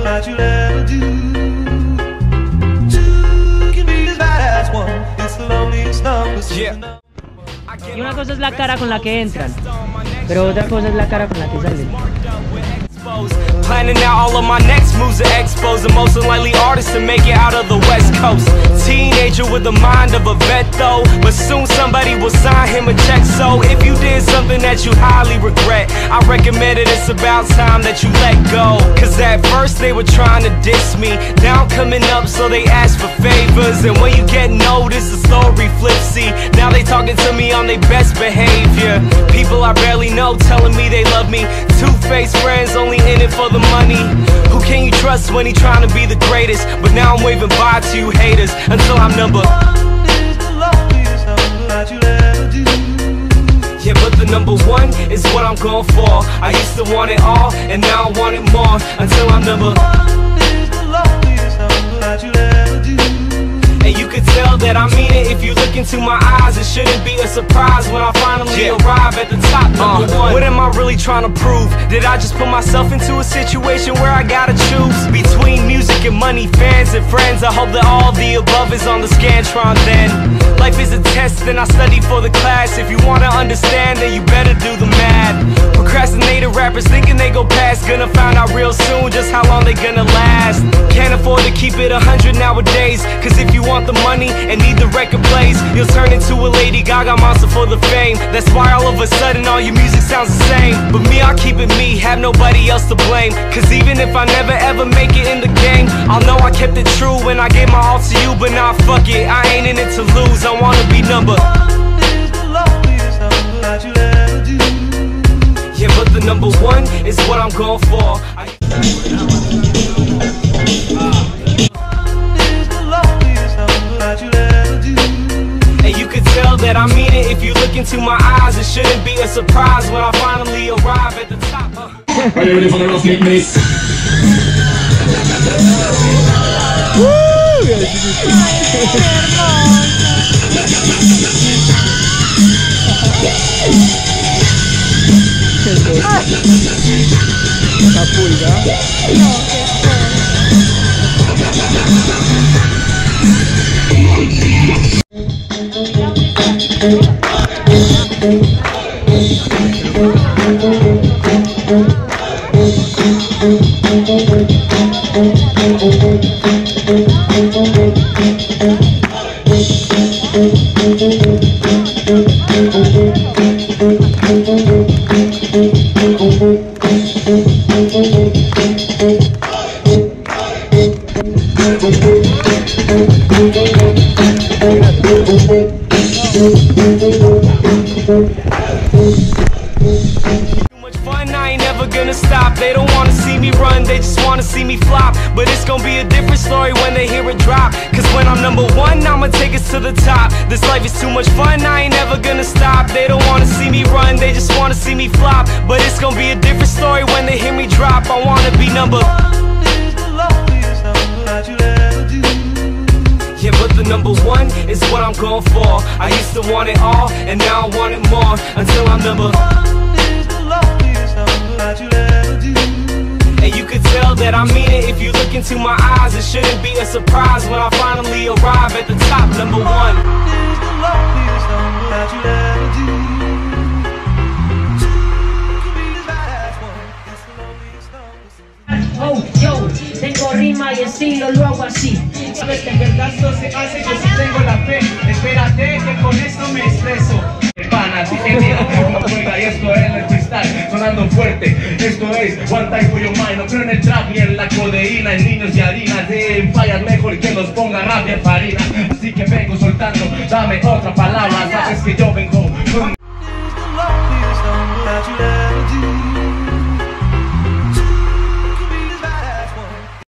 that you'll ever do. Two can be as bad as one. It's the loneliest number. Y una cosa es la cara con la que entran, pero otra cosa es la cara con la que salen. Planning out all of my next moves to expose the most unlikely artist to make it out of the West Coast. Teenager with the mind of a vet though, but soon somebody will sign him a check. So if you did something that you highly regret, I recommend it, it's about time that you let go. Cause at first they were trying to diss me, now I'm coming up so they ask for favors. And when you get noticed, the story flips, see, now they talking to me on their best behavior. People I barely know telling me they love me, two-faced friends only in it for the money. Who can you trust when he trying to be the greatest? But now I'm waving bye to you haters until I'm number one is the loneliest number that you'll ever do. Yeah, but the number one is what I'm going for. I used to want it all, and now I want it more. Until I'm number one is the loneliest number that you'll ever do. And you could tell that I mean it if you look into my eyes. It shouldn't be a surprise when I finally arrive at the top, number one. What am I really trying to prove? Did I just put myself into a situation where I gotta choose between music and money, fans and friends? I hope that all the above is on the Scantron then. Life is a test and I study for the class. If you wanna understand, then you better do the math. Procrastinated rappers thinking they go past, gonna find out real soon just how long they gonna last. Can't afford to keep it 100 nowadays, cause if you want the money and need the record plays, you'll turn into a Lady Gaga monster for the fame. That's why all of a sudden all your music sounds the same. But me, I keep it me, have nobody else to blame. Cause even if I never ever make it in the game, I'll know I kept it true when I gave my all to you. But nah, fuck it, I ain't in it to lose, I wanna be number one is the loneliest number that you'll ever do. Yeah, but the number one is what I'm going for. And you could tell that I mean it if you look into my eyes. It shouldn't be a surprise when I finally arrive at the top. Are you ready for the rough neck mix? Esa pulga. Too much fun, I ain't never gonna stop. They don't wanna see me run, they just wanna see me flop. But it's gonna be a different story when they hear it drop. Cause when I'm number one, I'ma take us to the top. This life is too much fun, I ain't never gonna stop. They don't wanna see me run, they just wanna see me flop. But it's gonna be a different story when they hear me drop. I wanna be number one is the loneliest number that you'll ever do. Yeah, but the number one is what I'm going for. I used to want it all, and now I want it more. Until I'm number one is the loneliest number that you'll ever do. And you could tell that I mean it if you look into my eyes. It shouldn't be a surprise when I finally arrive at the top, number one. Is the loneliest number that you'll ever do. Two can be as bad as one. It's the loneliest number. Oh, yo, tengo rima y estilo, lo hago así. Sabes que en verdad esto se hace, yo sí tengo la fe. Espérate que con esto me estreso. Pana, si te digo y esto es el cristal sonando fuerte. Esto es One Time for Your Mind. No creo en el trap ni en la codeína, en niños y harinas. De fallas mejor que nos ponga rabia en farina. Así que vengo soltando, dame otra palabra. Sabes que yo vengo